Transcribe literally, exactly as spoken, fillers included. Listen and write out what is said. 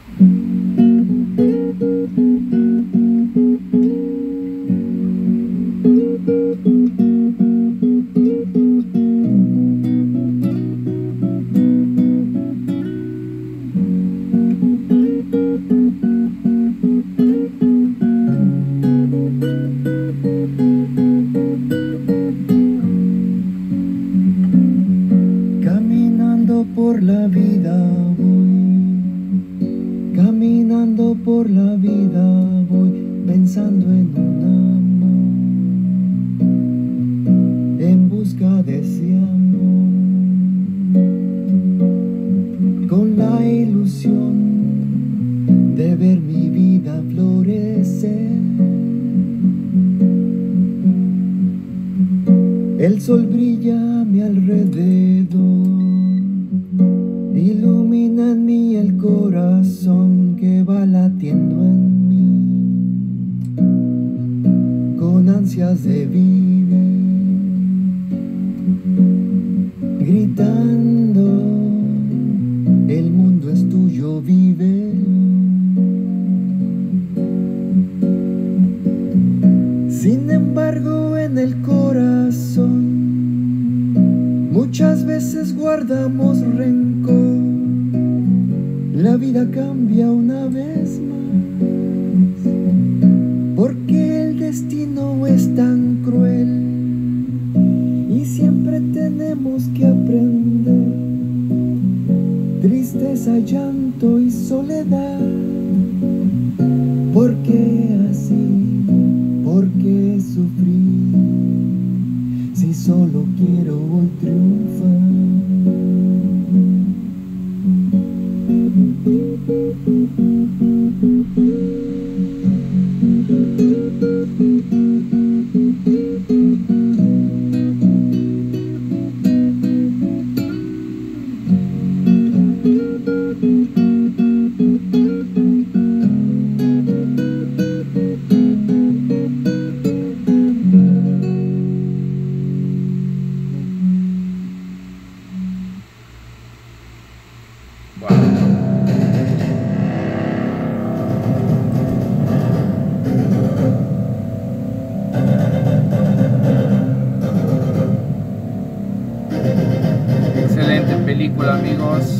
Por la vida voy, caminando por la vida voy, pensando en un amor, en busca de ese amor, con la ilusión de ver mi vida florecer. El sol brilla a mi alrededor, ilumina en mí el corazón que va latiendo en mí, con ansias de vivir, gritando, el mundo es tuyo, vive. Sin embargo, en el corazón muchas veces guardamos rencor. La vida cambia una vez más, porque el destino es tan cruel y siempre tenemos que aprender. Tristeza, llanto y soledad. ¿Por qué así? ¿Por qué sufrir? Si solo quiero hoy triunfar. Excelente película, amigos.